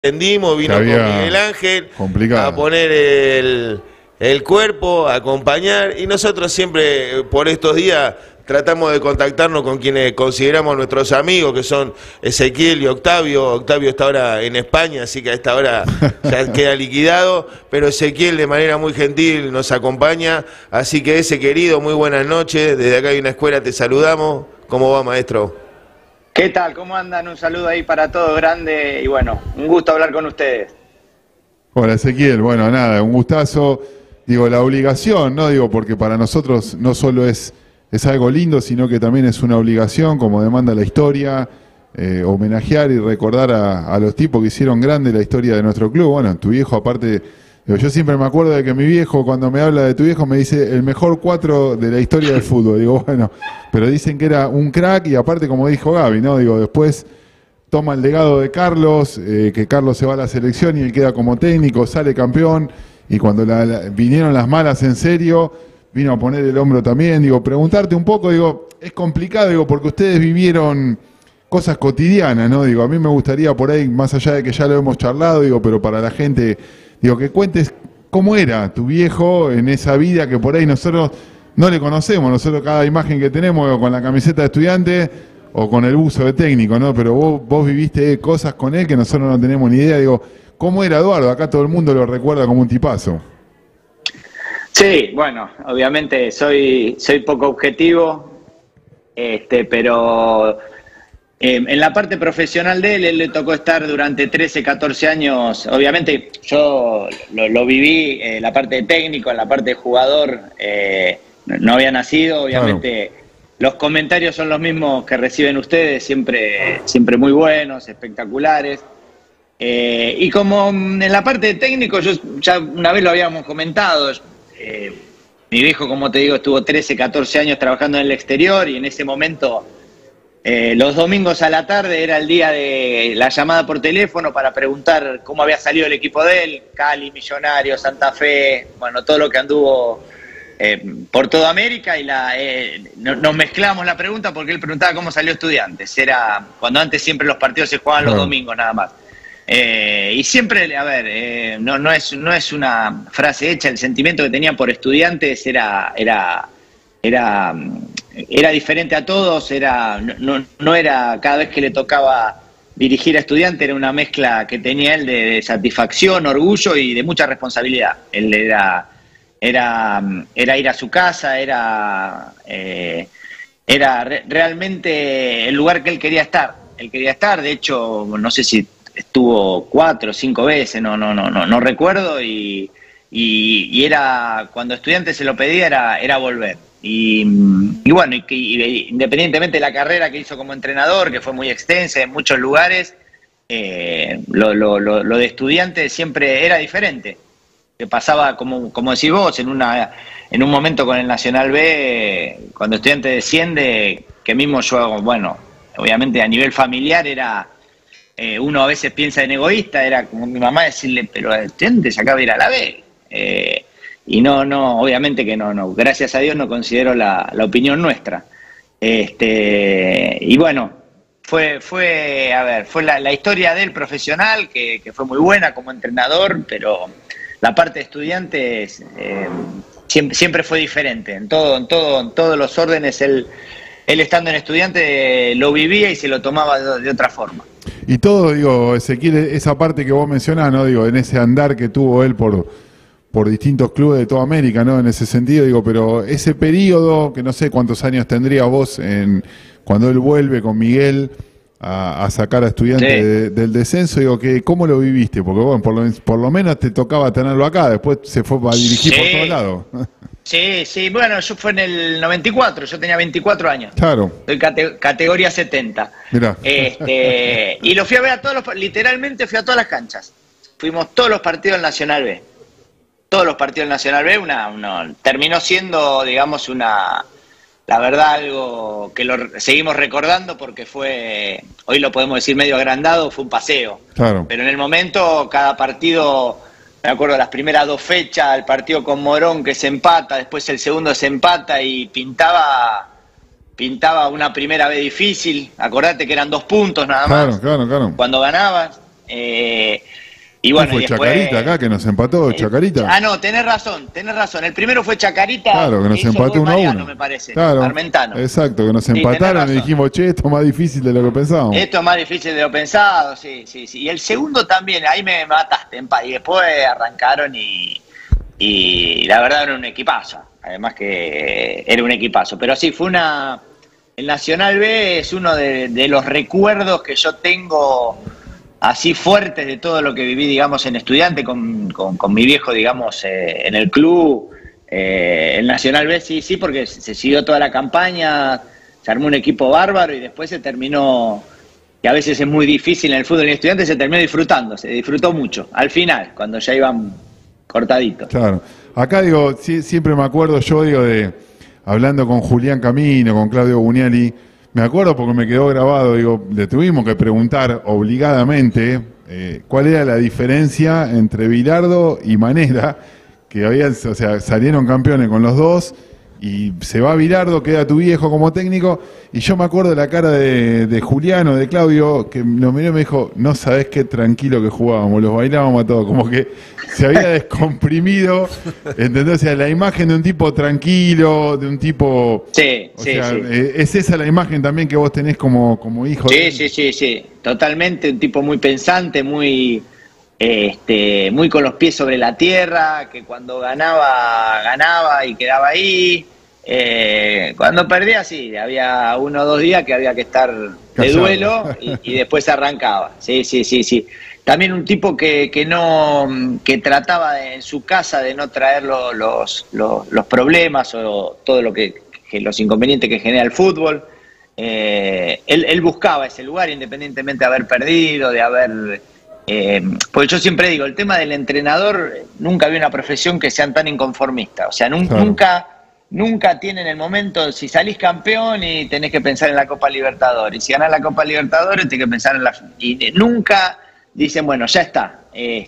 Entendimos, vino con Miguel Ángel a poner el cuerpo, a acompañar, y nosotros siempre por estos días tratamos de contactarnos con quienes consideramos nuestros amigos, que son Ezequiel y Octavio. Octavio está ahora en España, así que a esta hora ya queda liquidado, pero Ezequiel de manera muy gentil nos acompaña, así que ese querido, muy buenas noches, desde acá hay una escuela, te saludamos. ¿Cómo va, maestro? ¿Qué tal? ¿Cómo andan? Un saludo ahí para todos, grande, y bueno, un gusto hablar con ustedes. Hola Ezequiel, bueno, nada, un gustazo. Digo, la obligación, ¿no? Digo, porque para nosotros no solo es algo lindo, sino que también es una obligación, como demanda la historia, homenajear y recordar a los tipos que hicieron grande la historia de nuestro club. Bueno, tu viejo, aparte, digo, yo siempre me acuerdo de que mi viejo, cuando me habla de tu viejo, me dice el mejor 4 de la historia del fútbol. Digo, bueno, pero dicen que era un crack, y aparte, como dijo Gaby, ¿no? Digo, después toma el legado de Carlos, que Carlos se va a la selección y él queda como técnico, sale campeón, y cuando vinieron las malas en serio, vino a poner el hombro también. Digo, preguntarte un poco, digo, es complicado, digo, porque ustedes vivieron cosas cotidianas, ¿no? Digo, a mí me gustaría por ahí, más allá de que ya lo hemos charlado, digo, pero para la gente, digo, que cuentes cómo era tu viejo en esa vida que por ahí nosotros no le conocemos. Nosotros cada imagen que tenemos, digo, con la camiseta de estudiante o con el buzo de técnico, ¿no? Pero vos viviste cosas con él que nosotros no tenemos ni idea. Digo, ¿cómo era Eduardo? Acá todo el mundo lo recuerda como un tipazo. Sí, bueno, obviamente soy poco objetivo, pero en la parte profesional de él le tocó estar durante 13, 14 años. Obviamente yo lo viví, la parte de técnico, en la parte de jugador, no había nacido, obviamente. Claro. Los comentarios son los mismos que reciben ustedes, siempre muy buenos, espectaculares. Y como en la parte de técnico, yo ya una vez lo habíamos comentado, mi viejo, como te digo, estuvo 13, 14 años trabajando en el exterior, y en ese momento los domingos a la tarde era el día de la llamada por teléfono para preguntar cómo había salido el equipo de él, Cali, Millonarios, Santa Fe, bueno, todo lo que anduvo por toda América, y nos mezclamos la pregunta porque él preguntaba cómo salió Estudiantes. Era cuando antes siempre los partidos se jugaban los domingos nada más. Y siempre, a ver, no es una frase hecha, el sentimiento que tenían por Estudiantes era diferente a todos. No era cada vez que le tocaba dirigir a Estudiantes, era una mezcla que tenía él de satisfacción, orgullo y de mucha responsabilidad. Él era ir a su casa, era realmente el lugar que él quería estar. De hecho, no sé si estuvo 4 o 5 veces, no recuerdo, y era, cuando Estudiantes se lo pedía, era volver. Y bueno, independientemente de la carrera que hizo como entrenador, que fue muy extensa en muchos lugares, lo de Estudiantes siempre era diferente. Que pasaba, como decís vos, en un momento con el Nacional B, cuando Estudiantes desciende, que mismo yo, bueno, obviamente a nivel familiar era, uno a veces piensa en egoísta, era como mi mamá decirle, pero Estudiantes acaba de ir a la B. Y no, obviamente que no, gracias a Dios no considero la opinión nuestra. Y bueno, fue la historia del profesional, que fue muy buena como entrenador, pero la parte de Estudiantes siempre fue diferente. En todos los órdenes, él estando en Estudiantes lo vivía y se lo tomaba de otra forma. Y todo, digo, Ezequiel, esa parte que vos mencionás, ¿no? Digo, en ese andar que tuvo él por distintos clubes de toda América, ¿no? En ese sentido, digo, pero ese periodo, que no sé cuántos años tendría vos cuando él vuelve con Miguel a sacar a Estudiantes del descenso, digo, ¿cómo lo viviste? Porque bueno, por lo menos te tocaba tenerlo acá, después se fue a dirigir por todos lados. Sí, bueno, yo fue en el 94, yo tenía 24 años. Claro. Soy categoría 70. Mirá. Y lo fui a ver literalmente fui a todas las canchas. Fuimos todos los partidos del Nacional B. Todos los partidos del Nacional B, terminó siendo, digamos, la verdad, algo que lo seguimos recordando porque hoy lo podemos decir medio agrandado, fue un paseo. Claro. Pero en el momento, cada partido, me acuerdo las primeras 2 fechas, el partido con Morón que se empata, después el segundo se empata y pintaba una primera vez difícil. Acordate que eran 2 puntos nada más. Claro. Cuando ganabas. Y bueno, fue después, Chacarita acá que nos empató, Chacarita. No, tenés razón. El primero fue Chacarita. Claro, que nos empató 1-1. Me parece. Claro, Armentano. exacto, que nos empataron y dijimos, che, esto es más difícil de lo que pensábamos. Esto es más difícil de lo pensado, sí. Y el segundo también, ahí me mataste, y después arrancaron y la verdad era un equipazo. Además que era un equipazo. Pero sí, el Nacional B es uno de los recuerdos que yo tengo así fuertes de todo lo que viví, digamos, en Estudiante con mi viejo, digamos, en el club. El Nacional B sí, porque se siguió toda la campaña, se armó un equipo bárbaro y después se terminó, que a veces es muy difícil en el fútbol en Estudiante, se terminó disfrutando, se disfrutó mucho, al final, cuando ya iban cortaditos. Claro, acá digo, siempre me acuerdo yo, hablando con Julián Camino, con Claudio Buniali, me acuerdo porque me quedó grabado, le tuvimos que preguntar obligadamente cuál era la diferencia entre Bilardo y Manera, que salieron campeones con los dos, y se va Bilardo, queda tu viejo como técnico, y yo me acuerdo de la cara de Juliano, de Claudio, que nos miró y me dijo, no sabés qué tranquilo que jugábamos, los bailábamos a todos, como que se había descomprimido, ¿entendés? O sea, la imagen de un tipo tranquilo, de un tipo... Sí. ¿Es esa la imagen también que vos tenés como hijo? Sí, totalmente, un tipo muy pensante, muy con los pies sobre la tierra, que cuando ganaba y quedaba ahí. Cuando perdía, sí, había 1 o 2 días que había que estar de duelo y después arrancaba. Sí. También un tipo que trataba en su casa de no traer los problemas o todo lo que los inconvenientes que genera el fútbol. Él buscaba ese lugar independientemente de haber perdido, de haber... porque yo siempre digo, el tema del entrenador, nunca había una profesión que sean tan inconformistas. O sea, nunca tienen el momento, si salís campeón y tenés que pensar en la Copa Libertadores, y si ganás la Copa Libertadores tenés que pensar en y nunca dicen, bueno, ya está.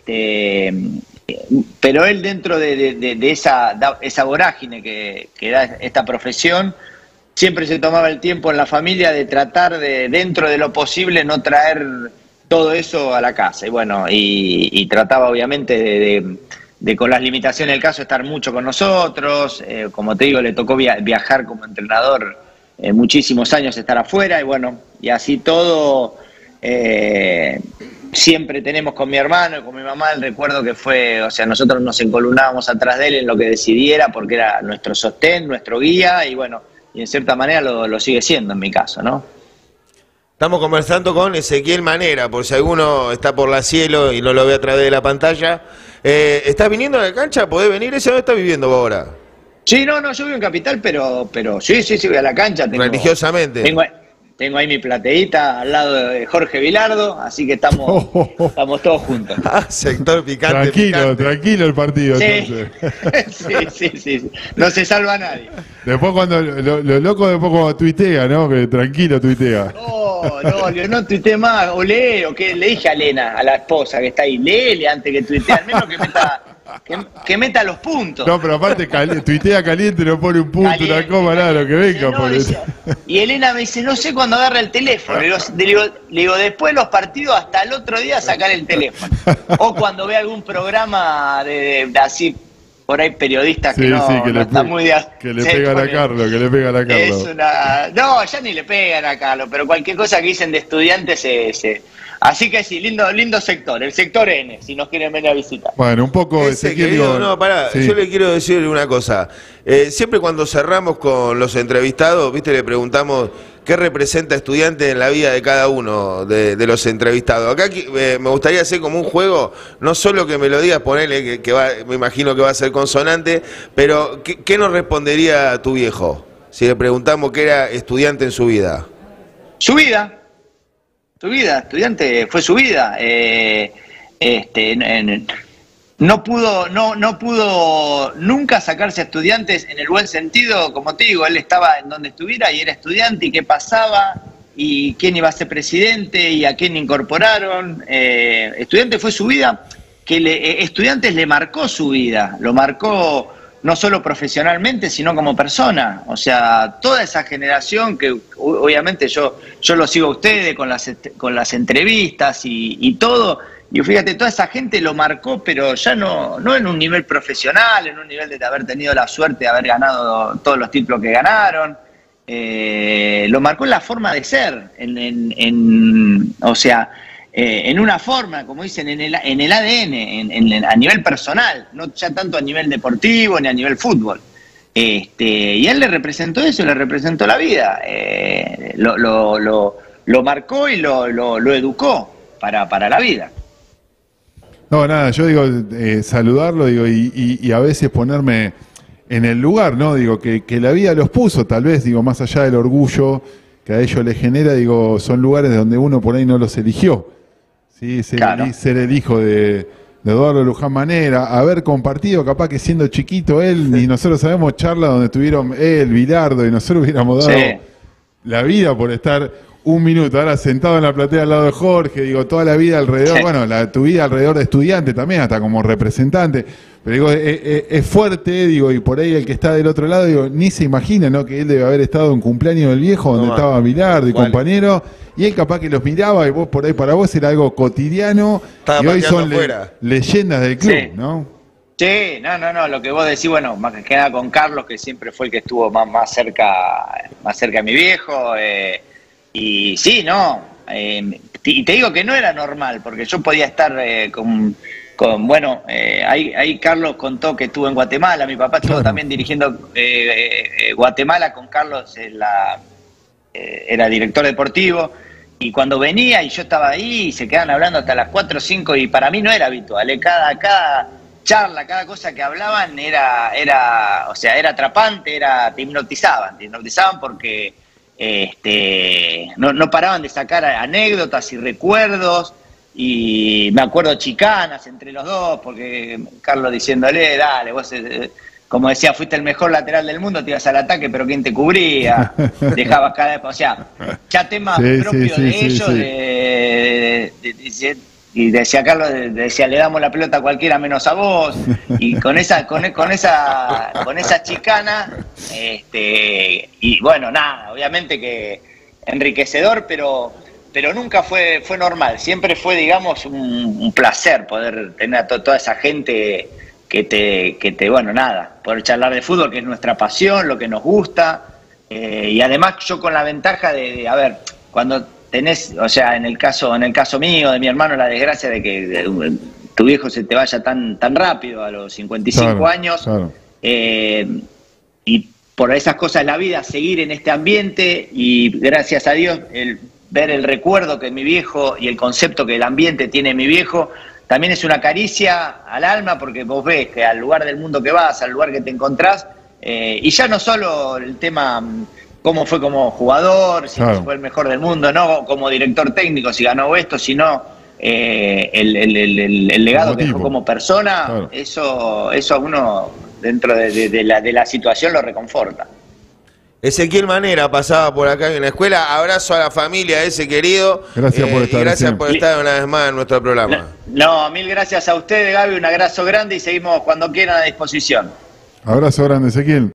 Pero él, dentro de esa vorágine que da esta profesión, siempre se tomaba el tiempo en la familia de tratar de, dentro de lo posible, no traer todo eso a la casa. Y bueno, y trataba obviamente de con las limitaciones del caso, estar mucho con nosotros. Como te digo, le tocó viajar como entrenador muchísimos años, estar afuera, y bueno, y así todo. Siempre tenemos con mi hermano y con mi mamá el recuerdo que fue, o sea, nosotros nos encolumnábamos atrás de él en lo que decidiera, porque era nuestro sostén, nuestro guía, y bueno, y en cierta manera lo sigue siendo en mi caso, ¿no? Estamos conversando con Ezequiel Manera, por si alguno está por la cielo y no lo ve a través de la pantalla. ¿Estás viniendo a la cancha? ¿Podés venir? ¿Ese dónde estás viviendo vos ahora? Sí, no, yo vivo en Capital, pero sí, voy a la cancha. Religiosamente. Tengo ahí mi plateíta al lado de Jorge Bilardo, así que estamos todos juntos. Sector picante. Tranquilo el partido, sí. Entonces. Sí. No se salva a nadie. Después cuando lo loco después cuando tuitea, ¿no? Que tranquilo tuitea. No, yo no tuiteé más, o lee, o que le dije a Elena, a la esposa que está ahí, léele antes que tuitee, al menos que meta los puntos. No, pero aparte tuitea caliente, no pone un punto, caliente, una coma, nada, lo que venga. No, y Elena me dice, no sé cuándo agarra el teléfono. Le digo, después de los partidos, hasta el otro día sacar el teléfono. O cuando ve algún programa de así, por ahí periodistas que están muy... Que le pegan a Carlos, No, ya ni le pegan a Carlos, pero cualquier cosa que dicen de estudiantes Así que sí, lindo sector, el sector N, si nos quieren venir a visitar. Bueno, un poco... Yo le quiero decir una cosa. Siempre cuando cerramos con los entrevistados, le preguntamos qué representa Estudiante en la vida de cada uno de los entrevistados. Acá me gustaría hacer como un juego, no solo que me lo digas, ponele me imagino que va a ser consonante, pero ¿qué nos respondería tu viejo si le preguntamos qué era Estudiante en su vida? Su vida. Estudiante fue su vida. No pudo nunca sacarse a Estudiantes en el buen sentido, como te digo, él estaba en donde estuviera y era estudiante, y qué pasaba, y quién iba a ser presidente, y a quién incorporaron. Estudiante fue su vida, Estudiantes le marcó su vida, lo marcó no solo profesionalmente, sino como persona. O sea, toda esa generación que obviamente yo lo sigo a ustedes con las entrevistas y todo, y fíjate, toda esa gente lo marcó, pero ya no en un nivel profesional, en un nivel de haber tenido la suerte de haber ganado todos los títulos que ganaron. Lo marcó en la forma de ser, o sea, en una forma, como dicen, en el ADN, a nivel personal, no ya tanto a nivel deportivo ni a nivel fútbol. Y él le representó eso, le representó la vida, lo marcó y lo educó para la vida. No, nada, yo digo, saludarlo, digo, y a veces ponerme en el lugar, ¿no? Digo, que la vida los puso, tal vez, digo, más allá del orgullo que a ellos les genera, digo, son lugares donde uno por ahí no los eligió. Sí, ser el hijo de Eduardo Luján Manera, haber compartido, capaz que siendo chiquito él, y nosotros sabemos charlas donde estuvieron él, Bilardo, y nosotros hubiéramos dado la vida por estar un minuto, ahora sentado en la platea al lado de Jorge, digo, toda la vida alrededor, bueno, tu vida alrededor de estudiante también, hasta como representante, pero digo, es fuerte, digo, y por ahí el que está del otro lado, digo, ni se imagina, ¿no? Que él debe haber estado en cumpleaños del viejo, donde estaba Bilardo y compañero, y él capaz que los miraba, y vos por ahí, para vos era algo cotidiano, y hoy son leyendas del club, ¿no? Sí, no, lo que vos decís, bueno, más que nada con Carlos, que siempre fue el que estuvo más cerca de mi viejo, y sí, no, y te digo que no era normal, porque yo podía estar ahí Carlos contó que estuvo en Guatemala, mi papá estuvo también dirigiendo Guatemala con Carlos, era director deportivo, y cuando venía y yo estaba ahí, y se quedaban hablando hasta las 4 o 5, y para mí no era habitual, cada charla, cada cosa que hablaban era atrapante, te hipnotizaban porque no paraban de sacar anécdotas y recuerdos, y me acuerdo chicanas entre los dos, porque Carlos diciéndole, dale, vos, como decía, fuiste el mejor lateral del mundo, te ibas al ataque, pero ¿quién te cubría? Dejabas cada vez, o sea, ya temas propios de ellos, y decía Carlos, decía, le damos la pelota a cualquiera menos a vos, y con esa chicana, y bueno, nada, obviamente que enriquecedor, pero nunca fue normal, siempre fue, digamos, un placer poder tener a toda esa gente bueno, nada, poder charlar de fútbol, que es nuestra pasión, lo que nos gusta, y además yo con la ventaja de a ver, cuando tenés, o sea, en el caso mío, de mi hermano, la desgracia de que tu viejo se te vaya tan rápido a los 55 años, y por esas cosas de la vida, seguir en este ambiente, y gracias a Dios, ver el recuerdo que mi viejo y el concepto que el ambiente tiene mi viejo, también es una caricia al alma, porque vos ves que al lugar del mundo que vas, al lugar que te encontrás, y ya no solo el tema cómo fue como jugador, si fue el mejor del mundo, no como director técnico, si ganó esto, sino el legado que dejó como persona, eso a uno dentro de la situación lo reconforta. Ezequiel Manera pasaba por acá en la escuela. Abrazo a la familia ese querido. Gracias por estar. Gracias por estar una vez más en nuestro programa. No, mil gracias a ustedes, Gaby. Un abrazo grande y seguimos cuando quieran a disposición. Abrazo grande, Ezequiel.